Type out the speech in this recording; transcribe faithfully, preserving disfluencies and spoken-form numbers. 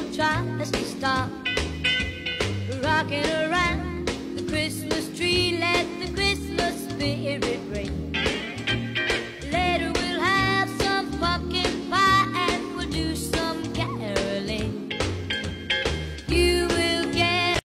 world tries to stop. Rocking around the Christmas tree, let the Christmas spirit ring.